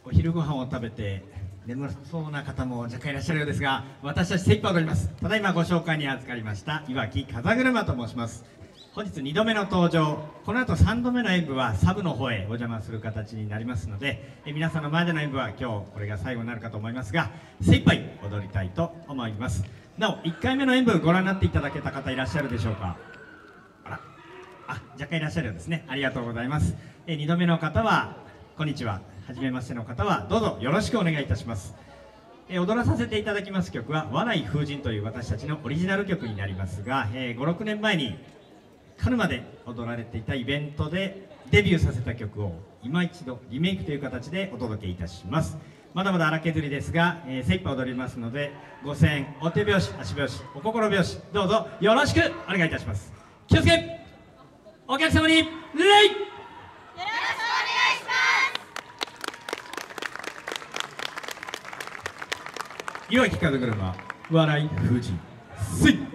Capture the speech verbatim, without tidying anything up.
お昼ご飯を食べて眠そうな方も若干いらっしゃるようですが、私たち精一杯踊ります。ただいまご紹介に預かりましたいわき風車と申します。本日にどめの登場、この後さんどめの演舞はサブの方へお邪魔する形になりますので、え皆さんの前での演舞は今日これが最後になるかと思いますが、精一杯踊りたいと思います。なおいっかいめの演舞ご覧になっていただけた方いらっしゃるでしょうか。あら、あ、若干いらっしゃるようですね。ありがとうございます。えにどめの方はこんにちは、はじめましての方はどうぞよろしくお願いいたします。え踊らさせていただきます曲は「笑い風神」という私たちのオリジナル曲になりますが、えー、ごろくねんまえに鹿沼で踊られていたイベントでデビューさせた曲を今一度リメイクという形でお届けいたします。まだまだ荒削りですが、えー、精一杯踊りますので、ご声援、お手拍子、足拍子、お心拍子、どうぞよろしくお願いいたします。気をつけ、お客様に礼。いわき風車笑い風神、スイッ